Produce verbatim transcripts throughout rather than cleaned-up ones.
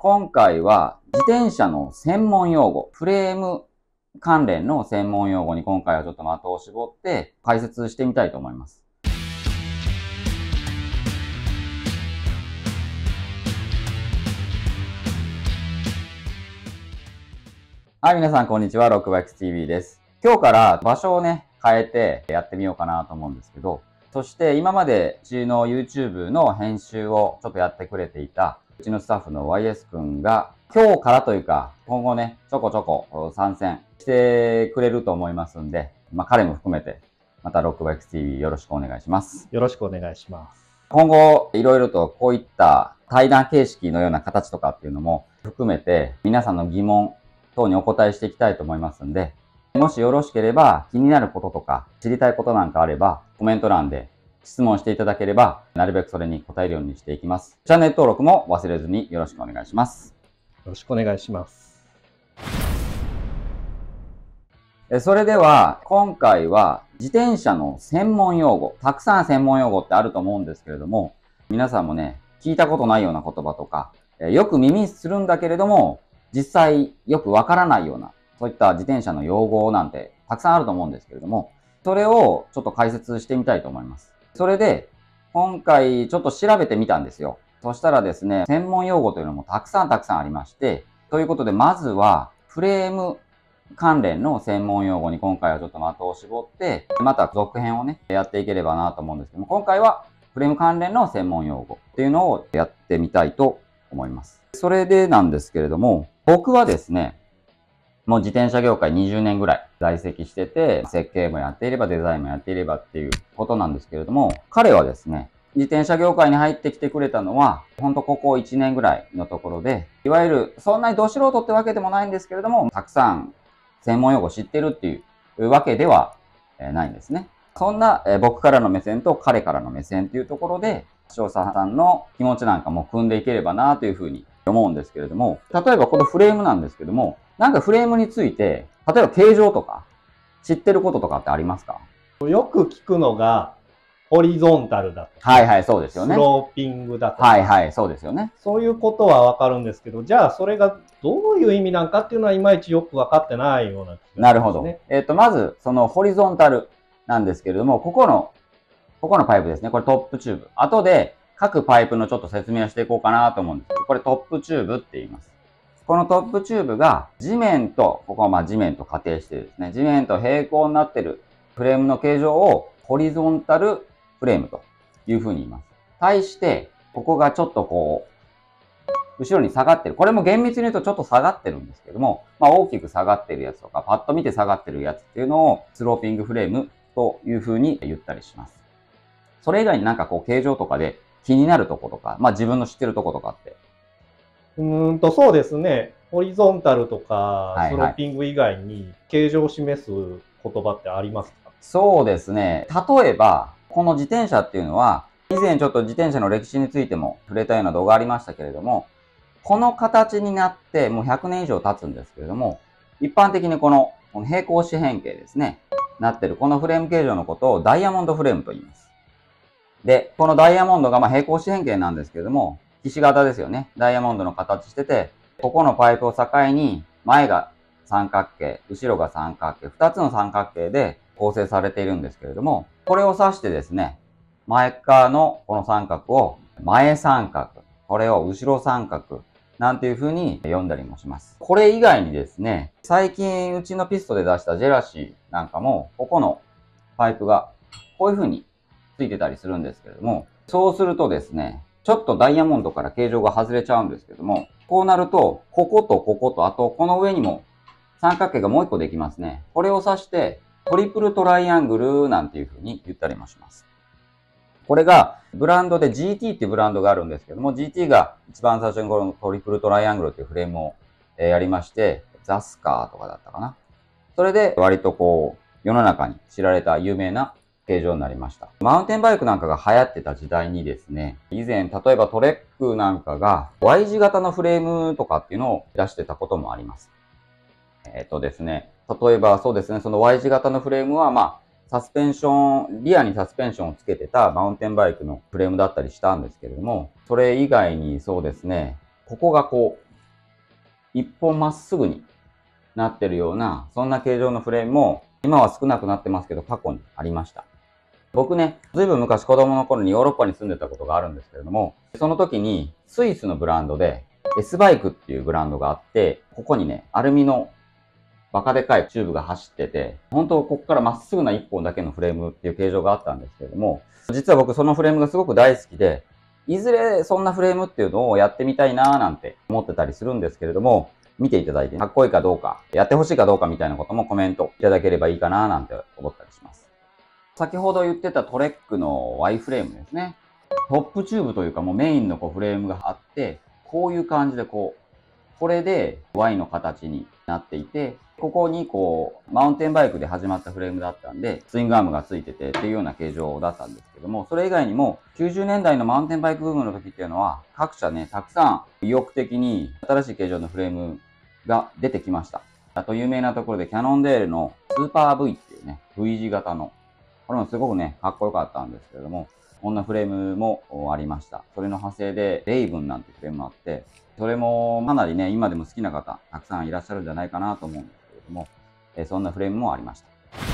今回は自転車の専門用語、フレーム関連の専門用語に今回はちょっと的を絞って解説してみたいと思います。はい、皆さんこんにちは。ロックバイクス ティーブイ です。今日から場所をね、変えてやってみようかなと思うんですけど、そして今までうちの YouTube の編集をちょっとやってくれていたうちのスタッフの ワイエス 君が今日からというか今後ね、ちょこちょこ参戦してくれると思いますんで、まあ彼も含めてまたロックバイクス ティーブイ よろしくお願いします。 よろしくお願いします。 今後いろいろとこういった対談形式のような形とかっていうのも含めて皆さんの疑問等にお答えしていきたいと思いますんで、もしよろしければ気になることとか知りたいことなんかあればコメント欄で質問していただければなるべくそれに答えるようにしていきます。チャンネル登録も忘れずによろしくお願いします。 よろしくお願いします。 それでは今回は自転車の専門用語、たくさん専門用語ってあると思うんですけれども、皆さんもね、聞いたことないような言葉とか、よく耳するんだけれども実際よくわからないようなそういった自転車の用語なんてたくさんあると思うんですけれども、それをちょっと解説してみたいと思います。それで、今回ちょっと調べてみたんですよ。そしたらですね、専門用語というのもたくさんたくさんありまして、ということでまずはフレーム関連の専門用語に今回はちょっと的を絞って、また続編をね、やっていければなと思うんですけども、今回はフレーム関連の専門用語っていうのをやってみたいと思います。それでなんですけれども、僕はですね、もう自転車業界にじゅうねんぐらい在籍してて、設計もやっていればデザインもやっていればっていうことなんですけれども、彼はですね、自転車業界に入ってきてくれたのは、ほんとここいちねんぐらいのところで、いわゆるそんなにど素人ってわけでもないんですけれども、たくさん専門用語知ってるっていうわけではないんですね。そんな僕からの目線と彼からの目線っていうところで、視聴者さんの気持ちなんかも組んでいければなというふうに思うんですけれども、例えばこのフレームなんですけども、なんかフレームについて、例えば形状とか知ってることとかってありますか？ よく聞くのが、ホリゾンタルだとか、 はいはい、そうですよね。 スローピングだとか、 はいはい、そうですよね。 そういうことはわかるんですけど、じゃあそれがどういう意味なんかっていうのはいまいちよくわかってないような気がしますね。 なるほど。えっと、まず、そのホリゾンタルなんですけれども、ここの、ここのパイプですね。これトップチューブ。後で各パイプのちょっと説明をしていこうかなと思うんですけど、これトップチューブって言います。このトップチューブが地面と、ここはまあ地面と仮定してですね、地面と平行になっているフレームの形状をホリゾンタルフレームというふうに言います。対して、ここがちょっとこう、後ろに下がってる。これも厳密に言うとちょっと下がってるんですけども、まあ大きく下がってるやつとか、パッと見て下がってるやつっていうのをスローピングフレームというふうに言ったりします。それ以外になんかこう形状とかで気になるとことか、まあ自分の知ってるとことかってうーんと、そうですね。ホリゾンタルとか、スローピング以外に形状を示す言葉ってありますか？ そうですね。例えば、この自転車っていうのは、以前ちょっと自転車の歴史についても触れたような動画ありましたけれども、この形になってもうひゃくねん以上経つんですけれども、一般的にこの、この平行四辺形ですね、なってるこのフレーム形状のことをダイヤモンドフレームと言います。で、このダイヤモンドがまあ平行四辺形なんですけれども、ひし形ですよね。ダイヤモンドの形してて、ここのパイプを境に、前が三角形、後ろが三角形、二つの三角形で構成されているんですけれども、これを指してですね、前側のこの三角を前三角、これを後ろ三角、なんていう風に呼んだりもします。これ以外にですね、最近うちのピストで出したジェラシーなんかも、ここのパイプがこういう風についてたりするんですけれども、そうするとですね、ちょっとダイヤモンドから形状が外れちゃうんですけども、こうなると、こことここと、あとこの上にも三角形がもう一個できますね。これを指して、トリプルトライアングルなんていう風に言ったりもします。これが、ブランドで ジーティー っていうブランドがあるんですけども、ジーティー が一番最初にこのトリプルトライアングルっていうフレームをやりまして、ザスカーとかだったかな。それで割とこう、世の中に知られた有名な形状になりました。マウンテンバイクなんかが流行ってた時代にですね、以前、例えばトレックなんかが Y 字型のフレームとかっていうのを出してたこともあります。えっとですね、例えばそうですね、その Y 字型のフレームは、まあ、サスペンション、リアにサスペンションをつけてたマウンテンバイクのフレームだったりしたんですけれども、それ以外にそうですね、ここがこう、 一本まっすぐになってるような、そんな形状のフレームも、今は少なくなってますけど、過去にありました。僕ね、ずいぶん昔子供の頃にヨーロッパに住んでたことがあるんですけれども、その時にスイスのブランドで S バイクっていうブランドがあって、ここにね、アルミのバカでかいチューブが走ってて、本当ここからまっすぐな一本だけのフレームっていう形状があったんですけれども、実は僕そのフレームがすごく大好きで、いずれそんなフレームっていうのをやってみたいなーなんて思ってたりするんですけれども、見ていただいてかっこいいかどうか、やってほしいかどうかみたいなこともコメントいただければいいかなーなんて思ったりします。先ほど言ってたトレックの Y フレームですね。トップチューブというかもうメインのこうフレームがあって、こういう感じでこう、これで Y の形になっていて、ここにこう、マウンテンバイクで始まったフレームだったんで、スイングアームがついててっていうような形状だったんですけども、それ以外にもきゅうじゅうねんだいのマウンテンバイクブームの時っていうのは、各社ね、たくさん意欲的に新しい形状のフレームが出てきました。あと有名なところでキャノンデールのスーパー V っていうね、V 字型の、これもすごくね、かっこよかったんですけれども、こんなフレームもありました。それの派生で、レイブンなんてフレームもあって、それもかなりね、今でも好きな方、たくさんいらっしゃるんじゃないかなと思うんですけれども、えそんなフレームもありました。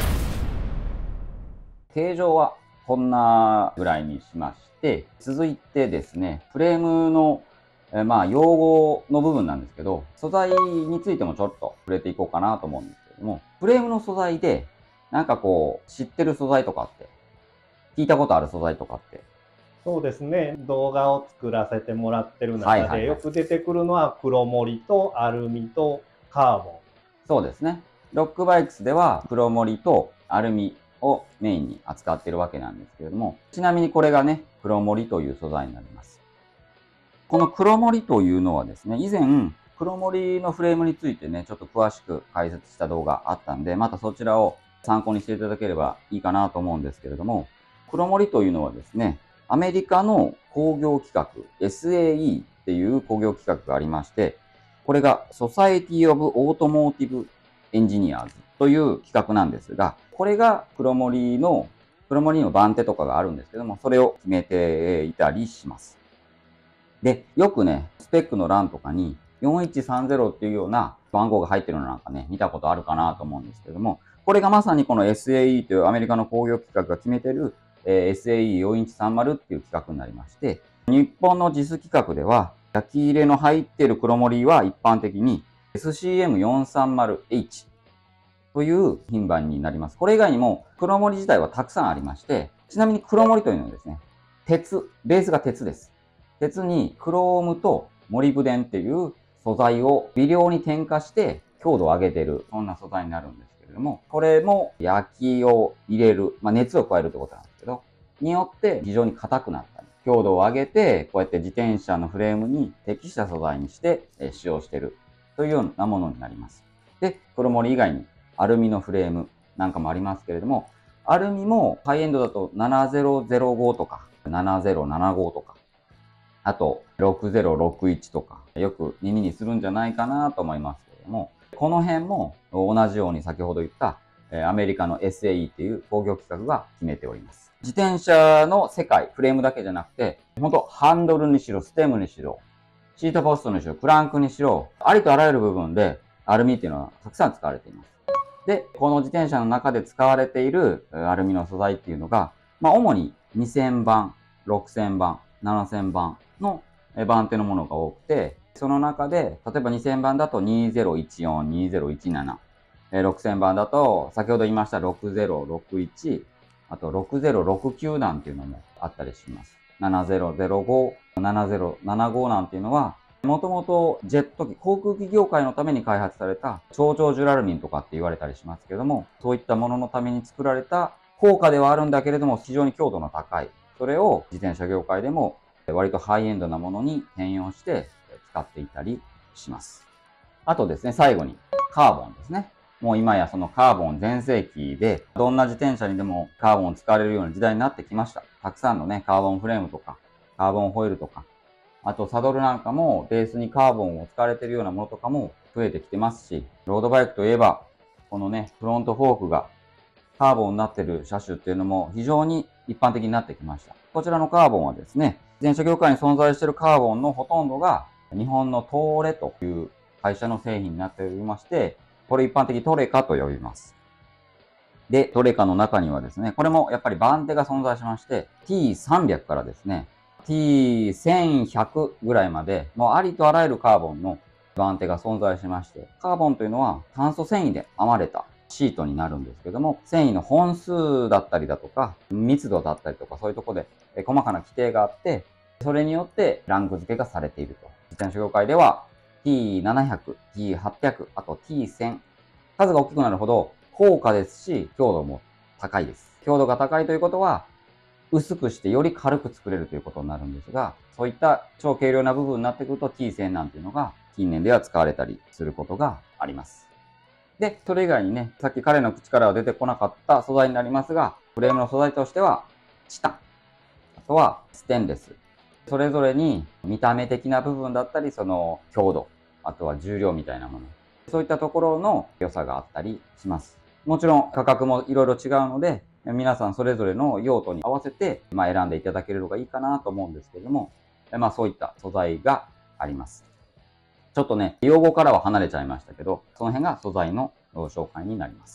形状はこんなぐらいにしまして、続いてですね、フレームの、えまあ、用語の部分なんですけど、素材についてもちょっと触れていこうかなと思うんですけれども、フレームの素材で、なんかこう、知ってる素材とかって、聞いたことある素材とかって。 そうですね。動画を作らせてもらってる中で、よく出てくるのは黒森とアルミとカーボン。 そうですね。ロックバイクスでは黒森とアルミをメインに扱っているわけなんですけれども、ちなみにこれがね、黒森という素材になります。この黒森というのはですね、以前、黒森のフレームについてね、ちょっと詳しく解説した動画あったんで、またそちらを参考にしていただければいいかなと思うんですけれども、黒森というのはですね、アメリカの工業規格 エスエーイー っていう工業規格がありまして、これが Society of Automotive Engineers という規格なんですが、これが黒森の、黒森の番手とかがあるんですけども、それを決めていたりします。で、よくね、スペックの欄とかによんいちさんゼロっていうような番号が入ってるのなんかね、見たことあるかなと思うんですけども、これがまさにこの エスエーイー というアメリカの工業規格が決めてるエスエーイーよんいちさんゼロ っていう規格になりまして、日本の ジス 規格では、焼き入れの入っている黒森は一般的に エスシーエムよんさんゼロエイチ という品番になります。これ以外にも黒森自体はたくさんありまして、ちなみに黒森というのはですね、鉄、ベースが鉄です。鉄にクロームとモリブデンっていう素材を微量に添加して強度を上げている、そんな素材になるんですけれども、これも焼きを入れる、まあ、熱を加えるってことなんですけど、によって非常に硬くなったり、強度を上げて、こうやって自転車のフレームに適した素材にして使用しているというようなものになります。で、黒森以外にアルミのフレームなんかもありますけれども、アルミもハイエンドだとななぜろぜろごとかななぜろななごとか、あとろくぜろろくいちとか、よく耳にするんじゃないかなと思いますけれども、この辺も同じように先ほど言ったアメリカの エスエーイー っていう工業規格が決めております。自転車の世界、フレームだけじゃなくて、本当ハンドルにしろ、ステムにしろ、シートポストにしろ、クランクにしろ、ありとあらゆる部分でアルミっていうのはたくさん使われています。で、この自転車の中で使われているアルミの素材っていうのが、まあ主ににせんばん、ろくせんばん、ななせんばんの番手のものが多くて、その中で、例えばにせんばんだとにぜろいちよん、にぜろいちなな、ろくせんばんだと先ほど言いましたろくぜろろくいち、あとろくぜろろくきゅうなんていうのもあったりします。ななぜろぜろご、ななぜろななごなんていうのは、もともとジェット機、航空機業界のために開発された超長ジュラルミンとかって言われたりしますけども、そういったもののために作られた高価ではあるんだけれども非常に強度の高い、それを自転車業界でも割とハイエンドなものに転用して使っていたりします。あとですね、最後にカーボンですね。もう今やそのカーボン全盛期で、どんな自転車にでもカーボンを使われるような時代になってきました。たくさんのね、カーボンフレームとか、カーボンホイールとか、あとサドルなんかもベースにカーボンを使われているようなものとかも増えてきてますし、ロードバイクといえば、このね、フロントフォークがカーボンになっている車種っていうのも非常に一般的になってきました。こちらのカーボンはですね、自転車業界に存在しているカーボンのほとんどが日本の東レという会社の製品になっておりまして、これ一般的にトレカと呼びます。で、トレカの中にはですね、これもやっぱり番手が存在しまして、ティーさんびゃく からですね、ティーせんひゃく ぐらいまで、もうありとあらゆるカーボンの番手が存在しまして、カーボンというのは炭素繊維で編まれたシートになるんですけども、繊維の本数だったりだとか、密度だったりとか、そういうところで細かな規定があって、それによってランク付けがされていると。自転車業界では ティーななひゃく、ティーはっぴゃく、あと ティーせん。数が大きくなるほど高価ですし、強度も高いです。強度が高いということは、薄くしてより軽く作れるということになるんですが、そういった超軽量な部分になってくると ティーせん なんていうのが近年では使われたりすることがあります。で、それ以外にね、さっき彼の口からは出てこなかった素材になりますが、フレームの素材としては、チタン、あとはステンレス、それぞれに見た目的な部分だったり、その強度、あとは重量みたいなもの、そういったところの良さがあったりします。もちろん価格もいろいろ違うので、皆さんそれぞれの用途に合わせて、まあ、選んでいただけるのがいいかなと思うんですけれども、まあそういった素材があります。ちょっとね、用語からは離れちゃいましたけど、その辺が素材の紹介になります。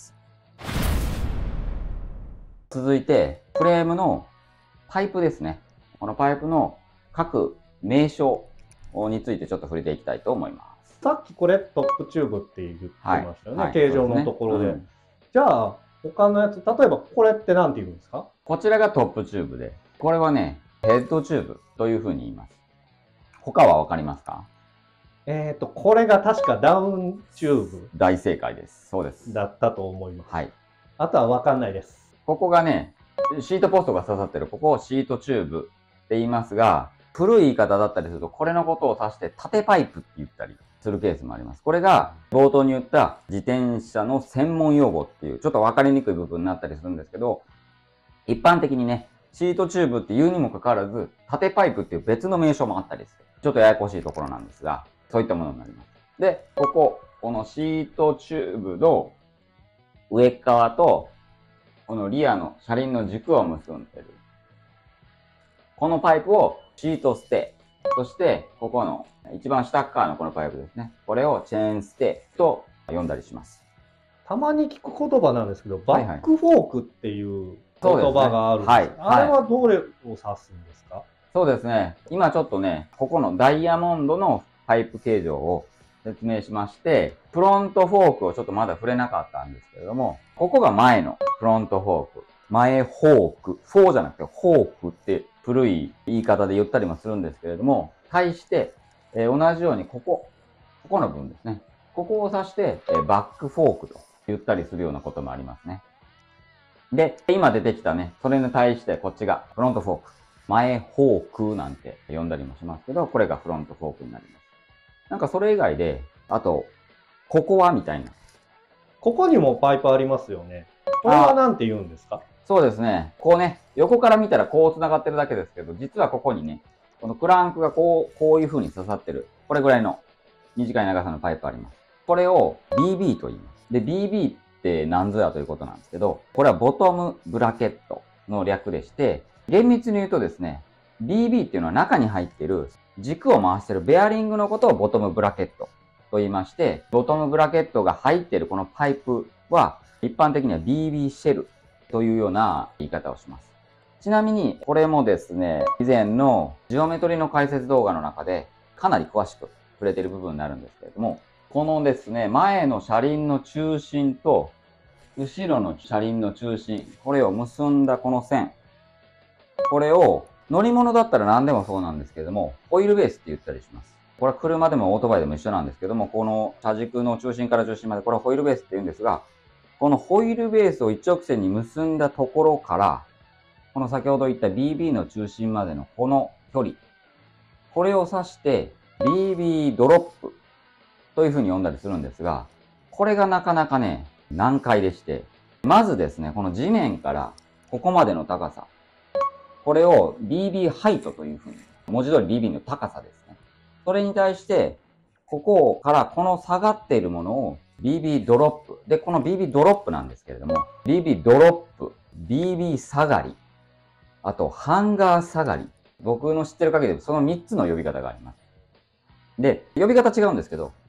続いて、フレームのパイプですね。このパイプの各名称についてちょっと触れていきたいと思います。 さっきこれトップチューブって言ってましたよね、 はい、 形状のところで。でねうん、じゃあ、他のやつ、例えばこれって何て言うんですか？ こちらがトップチューブで、これはね、ヘッドチューブというふうに言います。他はわかりますか？ えっと、これが確かダウンチューブ。 大正解です。そうです。 だったと思います。 はい。 あとはわかんないです。 ここがね、シートポストが刺さってる、ここをシートチューブって言いますが、古い言い方だったりすると、これのことを指して縦パイプって言ったりするケースもあります。これが冒頭に言った自転車の専門用語っていう、ちょっと分かりにくい部分になったりするんですけど、一般的にね、シートチューブって言うにもかかわらず、縦パイプっていう別の名称もあったりする。ちょっとややこしいところなんですが、そういったものになります。で、ここ、このシートチューブの上側と、このリアの車輪の軸を結んでる。このパイプをシートステイ。そして、ここの一番下側のこのパイプですね。これをチェーンステイと呼んだりします。 たまに聞く言葉なんですけど、バックフォークっていう言葉があるんです。 はいはい、 あれはどれを指すんですか？ そうですね。今ちょっとね、ここのダイヤモンドのパイプ形状を説明しまして、フロントフォークをちょっとまだ触れなかったんですけれども、ここが前のフロントフォーク。前フォーク。フォーじゃなくてフォークって古い言い方で言ったりもするんですけれども、対して、えー、同じようにここ、ここの部分ですね。ここを指して、えー、バックフォークと言ったりするようなこともありますね。で、今出てきたね、それに対してこっちがフロントフォーク。前フォークなんて呼んだりもしますけど、これがフロントフォークになります。なんかそれ以外で、あと、ここはみたいな。 ここにもパイプありますよね。これは何て言うんですか？ そうですね。こうね、横から見たらこう繋がってるだけですけど、実はここにね、このクランクがこう、こういう風に刺さってる。これぐらいの短い長さのパイプあります。これを ビービー と言います。で、ビービー って何ぞやということなんですけど、これはボトムブラケットの略でして、厳密に言うとですね、ビービー っていうのは中に入っている軸を回しているベアリングのことをボトムブラケットと言いまして、ボトムブラケットが入っているこのパイプは一般的には ビービー シェルというような言い方をします。ちなみにこれもですね、以前のジオメトリの解説動画の中でかなり詳しく触れている部分になるんですけれども、このですね、前の車輪の中心と後ろの車輪の中心、これを結んだこの線、これを乗り物だったら何でもそうなんですけれども、ホイールベースって言ったりします。これは車でもオートバイでも一緒なんですけども、この車軸の中心から中心まで、これはホイールベースって言うんですが、このホイールベースを一直線に結んだところから、この先ほど言った ビービー の中心までのこの距離、これを指して ビービー ドロップというふうに呼んだりするんですが、これがなかなかね、難解でして、まずですね、この地面からここまでの高さ、これを ビービー ハイトというふうに、文字通り ビービー の高さですね。それに対して、ここからこの下がっているものを ビービー ドロップ。で、この ビービー ドロップなんですけれども、ビービー ドロップ、ビービー 下がり、あとハンガー下がり。僕の知ってる限りでそのみっつの呼び方があります。で、呼び方違うんですけど、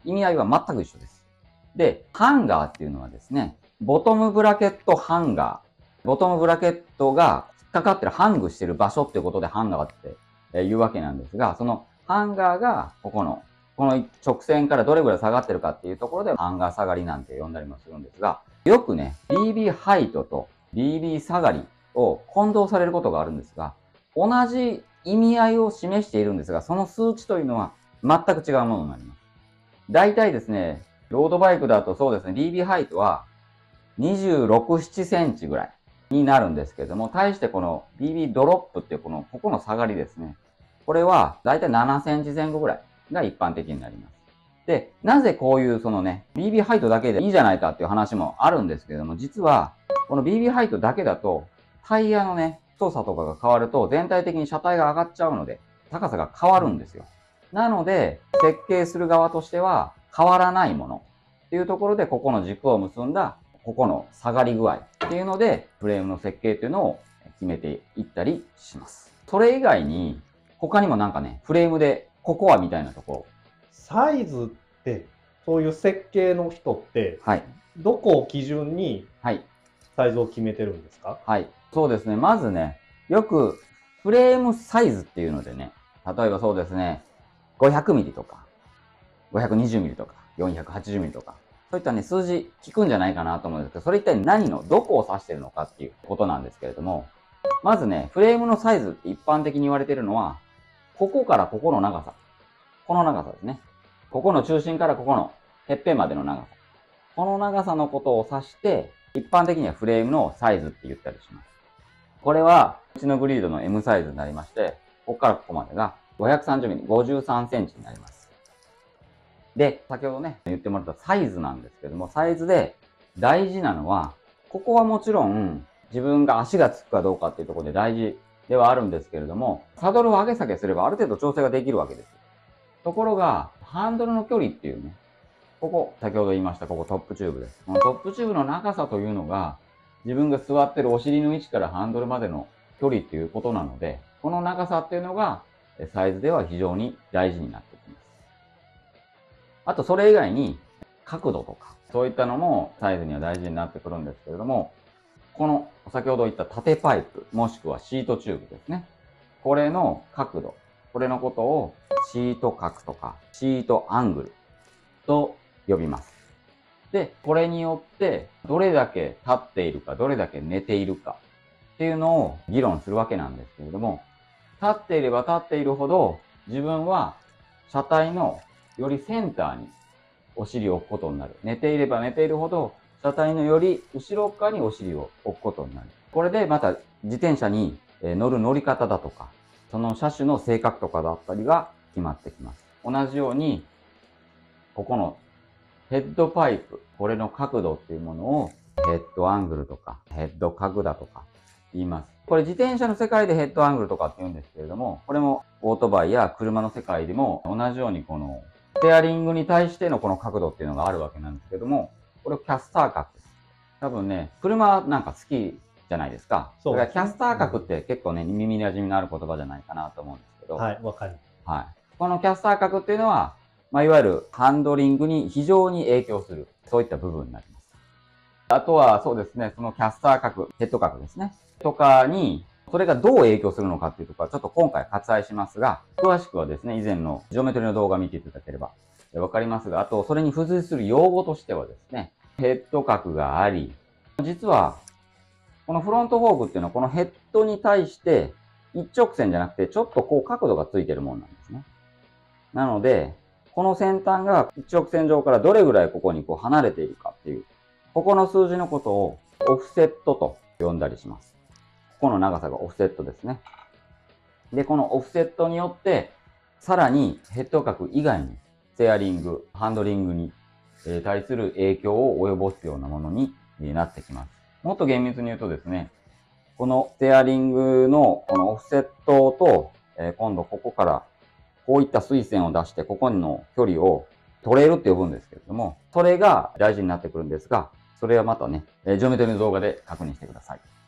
意味合いは全く一緒です。で、ハンガーっていうのはですね、ボトムブラケットハンガー。ボトムブラケットが引っかかってる、ハングしてる場所っていうことでハンガーって言うわけなんですが、そのハンガーがここの、この直線からどれぐらい下がってるかっていうところでハンガー下がりなんて呼んだりもするんですが、よくね、ビービー ハイトと ビービー 下がりを混同されることがあるんですが、同じ意味合いを示しているんですが、その数値というのは全く違うものになります。大体ですね、ロードバイクだとそうですね、ビービー ハイトはにじゅうろく、ななセンチぐらいになるんですけれども、対してこの ビービー ドロップっていうこの、ここの下がりですね。これは大体ななセンチ前後ぐらいが一般的になります。で、なぜこういうそのね、ビービー ハイトだけでいいじゃないかっていう話もあるんですけれども、実はこの ビービー ハイトだけだとタイヤのね、太さとかが変わると全体的に車体が上がっちゃうので、高さが変わるんですよ。なので、設計する側としては変わらないものっていうところで、ここの軸を結んだここの下がり具合っていうので、フレームの設計っていうのを決めていったりします。それ以外に、他にもなんかね、フレームでココアみたいなところ。 サイズって、そういう設計の人って、 はい。 どこを基準にサイズを決めてるんですか？ はい。そうですね。まずね、よくフレームサイズっていうのでね、例えばそうですね、ごひゃくミリとか、ごひゃくにじゅうミリとか、よんひゃくはちじゅうミリとか、そういったね、数字聞くんじゃないかなと思うんですけど、それ一体何の、どこを指してるのかっていうことなんですけれども、まずね、フレームのサイズって一般的に言われているのは、ここからここの長さ。この長さですね。ここの中心からここのてっぺんまでの長さ。この長さのことを指して、一般的にはフレームのサイズって言ったりします。これは、うちのグリードの エム サイズになりまして、ここからここまでがごひゃくさんじゅうミリ、ごじゅうさんセンチになります。で、先ほどね、言ってもらったサイズなんですけども、サイズで大事なのは、ここはもちろん自分が足がつくかどうかっていうところで大事ではあるんですけれども、サドルを上げ下げすればある程度調整ができるわけです。ところが、ハンドルの距離っていうね、ここ、先ほど言いました、ここトップチューブです。このトップチューブの長さというのが、自分が座ってるお尻の位置からハンドルまでの距離っていうことなので、この長さっていうのが、サイズでは非常に大事になってきます。あと、それ以外に、角度とか、そういったのもサイズには大事になってくるんですけれども、この、先ほど言った縦パイプ、もしくはシートチューブですね。これの角度、これのことをシート角とか、シートアングルと呼びます。で、これによって、どれだけ立っているか、どれだけ寝ているかっていうのを議論するわけなんですけれども、立っていれば立っているほど、自分は車体のよりセンターにお尻を置くことになる。寝ていれば寝ているほど、車体のより後ろ側にお尻を置くことになる。これでまた自転車に乗る乗り方だとか、その車種の性格とかだったりが決まってきます。同じように、ここのヘッドパイプ、これの角度っていうものをヘッドアングルとかヘッド角だとか言います。これ自転車の世界でヘッドアングルとかって言うんですけれども、これもオートバイや車の世界でも同じようにこのステアリングに対してのこの角度っていうのがあるわけなんですけども、これをキャスター角です。多分ね、車なんか好きじゃないですか。そうですね。だからキャスター角って結構ね、耳に馴染みのある言葉じゃないかなと思うんですけど。 はい、わかる。 はい。このキャスター角っていうのは、まあ、いわゆるハンドリングに非常に影響する、そういった部分になります。あとはそうですね、そのキャスター角、ヘッド角ですね。とかに、それがどう影響するのかっていうところはちょっと今回割愛しますが、詳しくはですね、以前のジオメトリの動画を見ていただければわかりますが、あと、それに付随する用語としてはですね、ヘッド角があり、実は、このフロントフォークっていうのはこのヘッドに対して一直線じゃなくて、ちょっとこう角度がついてるものなんですね。なので、この先端が一直線上からどれぐらいここにこう離れているかっていう、ここの数字のことをオフセットと呼んだりします。ここの長さがオフセットですね。で、このオフセットによって、さらにヘッド角以外に、ステアリング、ハンドリングに対する影響を及ぼすようなものになってきます。もっと厳密に言うとですね、このステアリングのこのオフセットと、今度ここからこういった水線を出して、ここの距離をトレールって呼ぶんですけれども、それが大事になってくるんですが、それはまたね、ジオメトリの動画で確認してください。